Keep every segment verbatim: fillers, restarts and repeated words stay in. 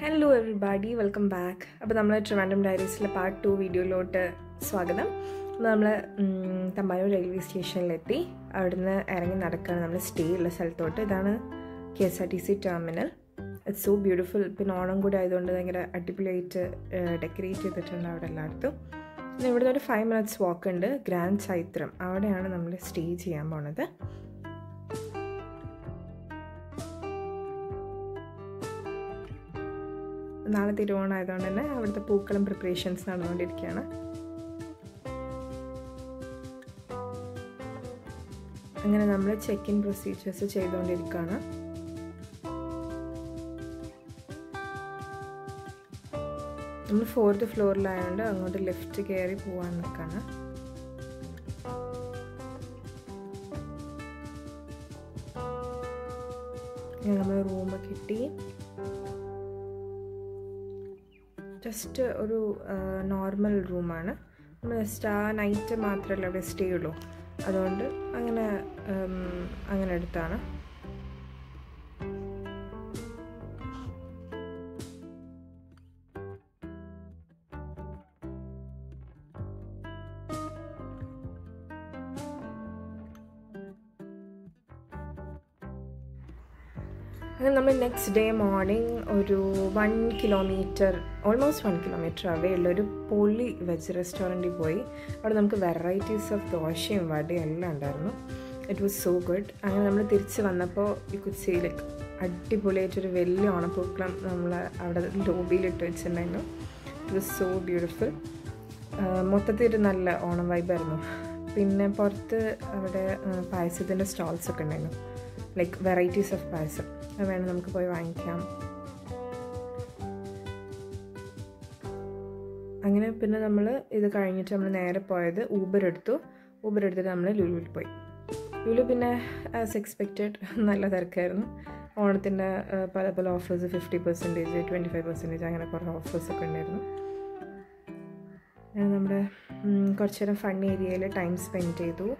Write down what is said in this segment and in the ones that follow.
Hello everybody, welcome back. അപ്പോൾ നമ്മൾ Trivandrum ഡയറീസിലെ part two വീഡിയോയിലോട്ട് സ്വാഗതം. നമ്മൾ തമ്പാനൂർ റെയിൽവേ സ്റ്റേഷനിലെത്തി. അവിടുന്ന് ഇറങ്ങി നടക്കുകയാണ് നമ്മൾ സ്റ്റേ ഉള്ള സ്ഥലത്തോട്ട്. ഇതാണ് K S R T C terminal. It's so beautiful. പിന്നെ ഓണം കൂടി ആയതുകൊണ്ട് ഭയങ്കര അടിപൊളിയായിട്ട് ഡെക്കറേറ്റ് ചെയ്തിട്ടുണ്ട് അവിടെ എല്ലായിടത്തും. പിന്നെ ഇവിടുന്ന് ഒരു ഫൈവ് മിനിറ്റ്സ് വാക്ക് ഉണ്ട്, ഗ്രാൻഡ് ചൈത്രം. അവിടെയാണ് നമ്മൾ സ്റ്റേ ചെയ്യാൻ പോണത്. നാളെ തിരുവോണം ആയതുകൊണ്ട് തന്നെ അവിടുത്തെ പൂക്കളും പ്രിപ്പറേഷൻസ് നടന്നുകൊണ്ടിരിക്കുകയാണ്. അങ്ങനെ നമ്മൾ ചെക്ക് ഇൻ പ്രൊസീജിയേഴ്സ് ചെയ്തുകൊണ്ടിരിക്കുകയാണ്. നമ്മൾ ഫോർത്ത് ഫ്ലോറിലായതുകൊണ്ട് അങ്ങോട്ട് ലിഫ്റ്റ് കയറി പോകാൻ നിൽക്കുകയാണ്. നമ്മൾ റൂം കിട്ടി. ജസ്റ്റ് ഒരു നോർമൽ റൂമാണ്. നമ്മൾ ജസ്റ്റ് ആ നൈറ്റ് മാത്രമല്ല അവിടെ സ്റ്റേ ഉള്ളൂ, അതുകൊണ്ട് അങ്ങനെ അങ്ങനെ എടുത്താണ്. അങ്ങനെ നമ്മൾ നെക്സ്റ്റ് ഡേ മോർണിംഗ് ഒരു one kilometre almost one kilometre away ഉള്ളൊരു പൊളി വെജ് റെസ്റ്റോറൻറ്റിൽ പോയി. അവിടെ നമുക്ക് വെറൈറ്റീസ് ഓഫ് ദോശയും വടയും എല്ലാം ഉണ്ടായിരുന്നു. It was so good. അങ്ങനെ നമ്മൾ തിരിച്ച് വന്നപ്പോൾ ഈ കുച്ചി ലൈക്ക് അടിപൊളിയായിട്ടൊരു വലിയ ഓണപ്പൂക്കളം നമ്മൾ അവിടെ ലോബിയിലിട്ട് വെച്ചിട്ടുണ്ടായിരുന്നു. It was so beautiful. മൊത്തത്തിൽ ഒരു നല്ല ഓണം വൈബായിരുന്നു. പിന്നെ പുറത്ത് അവിടെ പായസത്തിൻ്റെ സ്റ്റോൾസൊക്കെ ഉണ്ടായിരുന്നു, ലൈക്ക് വെറൈറ്റീസ് ഓഫ് പായസം. അത് വേണം നമുക്ക് പോയി വാങ്ങിക്കാം. അങ്ങനെ പിന്നെ നമ്മൾ ഇത് കഴിഞ്ഞിട്ട് നമ്മൾ നേരെ പോയത് ഊബർ എടുത്തു. ഊബർ എടുത്തിട്ട് നമ്മൾ ലുലുവിൽ പോയി. ലുലു പിന്നെ ആസ് എക്സ്പെക്റ്റഡ് നല്ല തിരക്കായിരുന്നു. ഓണത്തിൻ്റെ പല പല offers, fifty percentage twenty five percentage അങ്ങനെ കുറേ ഓഫേഴ്സൊക്കെ ഉണ്ടായിരുന്നു. നമ്മുടെ കുറച്ച് നേരം ഫൺ ഏരിയയിൽ ടൈം സ്പെൻഡ് ചെയ്തു.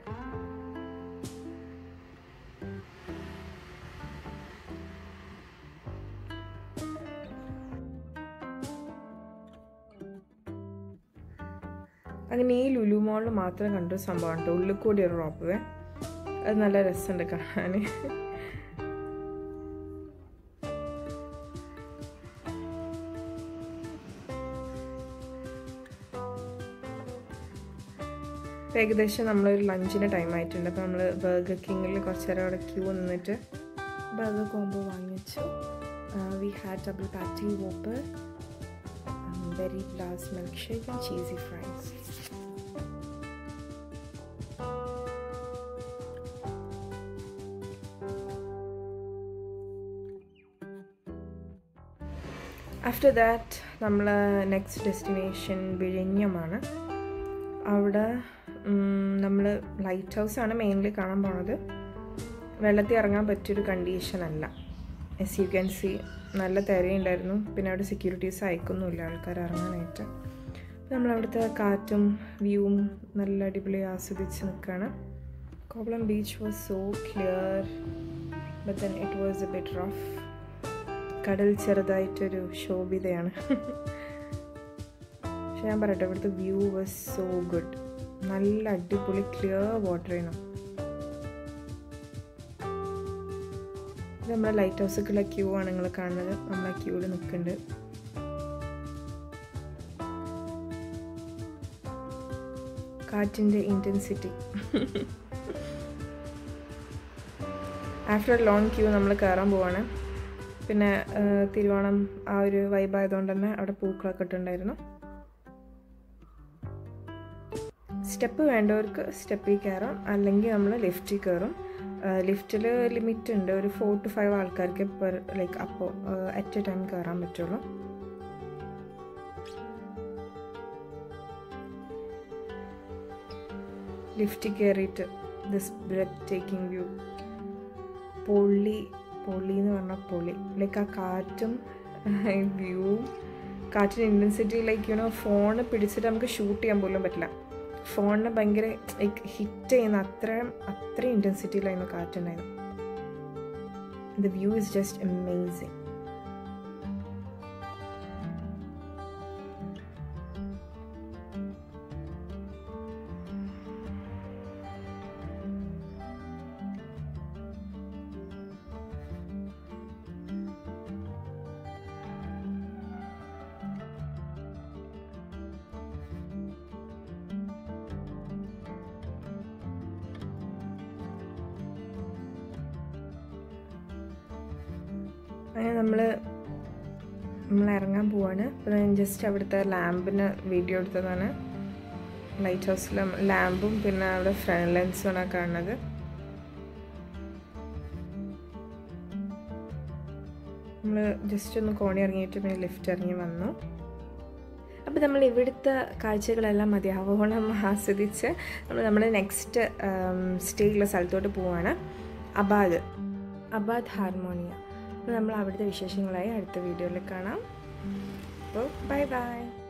അങ്ങനെ ഈ ലുലു മോളിൽ മാത്രം കണ്ടൊരു സംഭവമാണ് കേട്ടോ, ഉള്ളിൽ കൂടി ഒരു റോപ്പ് വേ. അത് നല്ല രസമുണ്ട് കാണാൻ. ഏകദേശം നമ്മളൊരു ലഞ്ചിൻ്റെ ടൈം ആയിട്ടുണ്ട്. അപ്പോൾ നമ്മൾ ബർഗർ കിങ്ങിൽ കുറച്ച് നേരം അവിടെ ക്യൂ നിന്നിട്ട് ബർഗർ കോംബോ വാങ്ങിച്ചു. We had double patty whopper, berry blast milkshake and cheesy fries. After that നമ്മൾ നെക്സ്റ്റ് ഡെസ്റ്റിനേഷൻ വിഴിഞ്ഞമാണ്. അവിടെ നമ്മൾ ലൈറ്റ് ഹൗസാണ് മെയിൻലി കാണാൻ പോണത്. വെള്ളത്തിൽ ഇറങ്ങാൻ പറ്റിയൊരു കണ്ടീഷൻ അല്ല. എസ് യു ക്യാൻ സി നല്ല തിരയുണ്ടായിരുന്നു. പിന്നെ അവിടെ സെക്യൂരിറ്റീസ് അയക്കൊന്നുമില്ല ആൾക്കാർ ഇറങ്ങാനായിട്ട്. നമ്മളവിടുത്തെ കാറ്റും വ്യൂവും നല്ല അടിപൊളി ആസ്വദിച്ച് നിൽക്കുകയാണ്. Kovalam beach was so clear, but then it was a bit rough. കടൽ ചെറുതായിട്ടൊരു ശോഭിതയാണ്. പക്ഷെ ഞാൻ പറയട്ടെ, ഇവിടുത്തെ വ്യൂ വാസ് സോ ഗുഡ്. നല്ല അടിപൊളി ക്ലിയർ വാട്ടറായിരുന്നു. നമ്മുടെ ലൈറ്റ് ഹൗസൊക്കെയുള്ള ക്യൂ ആണ് നിങ്ങൾ കാണുന്നത്. നമ്മൾ ആ ക്യൂവിൽ നിൽക്കുന്നുണ്ട്. കാറ്റിൻ്റെ intensity. After a long queue നമ്മൾ കയറാൻ പോവാണ്. പിന്നെ തിരുവോണം ആ ഒരു വൈബായതുകൊണ്ട് തന്നെ അവിടെ പൂക്കളൊക്കെ ഇട്ടുണ്ടായിരുന്നു. സ്റ്റെപ്പ് വേണ്ടവർക്ക് സ്റ്റെപ്പിൽ കയറാം, അല്ലെങ്കിൽ നമ്മൾ ലിഫ്റ്റിൽ കയറും. ലിഫ്റ്റിൽ ലിമിറ്റ് ഉണ്ട്, ഒരു ഫോർ ടു ഫൈവ് ആൾക്കാർക്ക് പെർ ലൈക്ക് അപ്പോൾ അറ്റ് എ ടൈം കയറാൻ പറ്റുള്ളൂ. ലിഫ്റ്റിൽ കയറിയിട്ട് ദിസ് ബ്രെത്ത് ടേക്കിംഗ് വ്യൂ. പൊള്ളി പൊള്ളി എന്ന് പറഞ്ഞാൽ പൊള്ളി. ലൈക്ക് ആ കാറ്റും വ്യൂവും, കാറ്റിൻ്റെ ഇൻറ്റൻസിറ്റി ലൈക്ക് യുനോ ഫോണ് പിടിച്ചിട്ട് നമുക്ക് ഷൂട്ട് ചെയ്യാൻ പോലും പറ്റില്ല. ഫോണിനെ ഭയങ്കര ലൈക്ക് ഹിറ്റ് ചെയ്യുന്ന അത്രയും അത്രയും ഇൻറ്റൻസിറ്റിയിലായിരുന്നു കാറ്റുണ്ടായിരുന്നു. The view is just amazing. അങ്ങനെ നമ്മൾ നമ്മൾ ഇറങ്ങാൻ പോവാണ്. അപ്പോൾ ഞാൻ ജസ്റ്റ് അവിടുത്തെ ലാമ്പിന് വീഡിയോ എടുത്തതാണ്. ലൈറ്റ് ഹൗസിലെ ലാമ്പും പിന്നെ അവിടെ ഫ്രണ്ട് ലെൻസുമാണ് കാണുന്നത്. നമ്മൾ ജസ്റ്റ് ഒന്ന് കോണി ഇറങ്ങിയിട്ട് പിന്നെ ലിഫ്റ്റ് ഇറങ്ങി വന്നു. അപ്പോൾ നമ്മൾ ഇവിടുത്തെ കാഴ്ചകളെല്ലാം മതിയാവോളം ആസ്വദിച്ച് നമ്മൾ നമ്മുടെ നെക്സ്റ്റ് സ്റ്റേ ഉള്ള സ്ഥലത്തോട്ട് പോവാണ്, അബാദ് അബാദ് ഹാർമോണിയ. അപ്പോൾ നമ്മൾ അവിടുത്തെ വിശേഷങ്ങളായി അടുത്ത വീഡിയോയിൽ കാണാം. അപ്പോൾ ബൈ ബൈ.